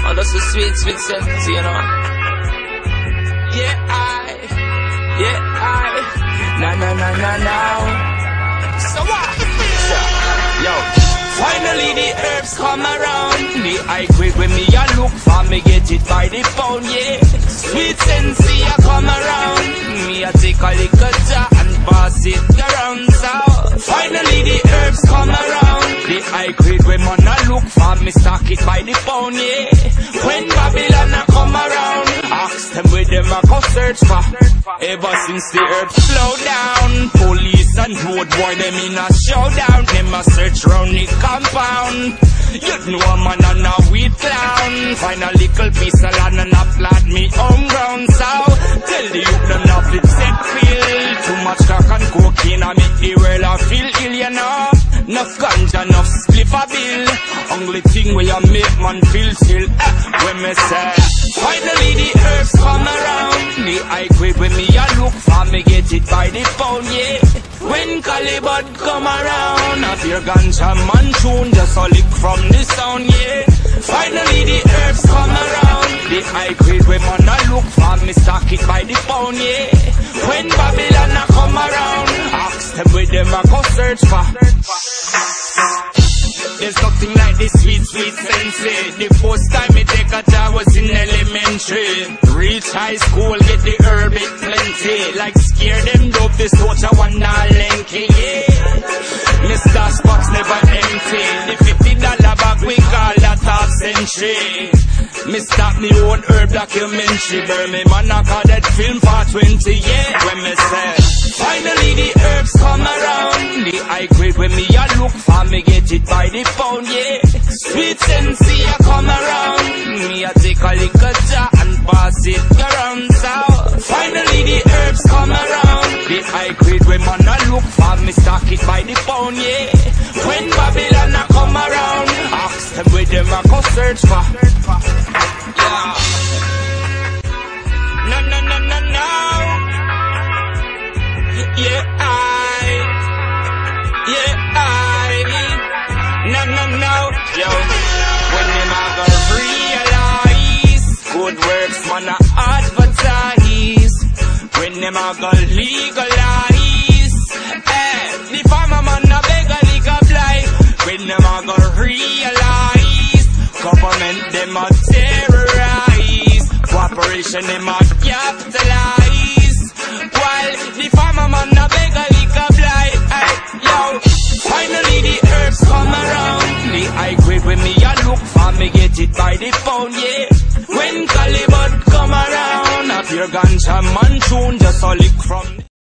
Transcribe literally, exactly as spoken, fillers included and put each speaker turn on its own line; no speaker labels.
Oh, that's a sweet, sweet sense, you know. Yeah, I, yeah, I, na na na na now. So what? So, yo, finally the herbs come around. The high grade when me a look for, me get it by the pound, yeah. Sweet sense, I come around. Me a take a little jar and pass it around. So, finally the herbs come around. The high grade when man a look for, me stock it by the pound, yeah. When Babylon a come around, ask them where them a go search for. Ever since the herbs slow down, police and road boy them in a showdown. Them a search round the compound. You know a man and a weed clown. Find a little piece of land and a plant me home ground. So tell the youth them not fit set feel. Too much crack and cocaine I make the world a feel ill, you know. Enough ganja, enough spliff a bill. Only thing where you make man feel still, eh, when me say finally the herbs come around. The high grade when me a look for, me get it by the pound, yeah. When Calibut come around, I fear ganja man tune just a lick from the sound, yeah. Finally the herbs come around. The high grade when man a look for, me stock it by the pound, yeah. When Babylon a come around, ask them where them a go search for. There's nothing like this sweet, sweet sensei. The first time me take a job was in elementary. Reach high school, get the herb it plenty. Like scare them dope, this water one not lanky, yeah. Mister Spots never empty. The fifty dollar bag we call that half century. Me stop me own herb documentary. Burn me man I call that film for twenty, yeah. When me say finally the herbs come around. The high grade when me a look for, me get it by the pound, yeah. Sweet sense I come around. Me a take a little jar and pass it around. So finally the herbs come around. The high grade when man a look for, me stock it by the pound, yeah. When Babylon a come around, ask them where them a go search for. Yeah. No, no, no, no, no. Yeah, I. Yeah, I. No, no, no. Yo, when them a go realize good works man a advertise. When them a go legalize, eh, the farmer man a beg a legal blight. When them a go realize government them a terrorize, cooperation them a capitalize, while the farmer man a beg a legal blight. Hey, yo, finally the herbs come around. The high grade when me a look for, me get it by the pound, yeah. When Calibut come around, I fear ganja man tune just a lick from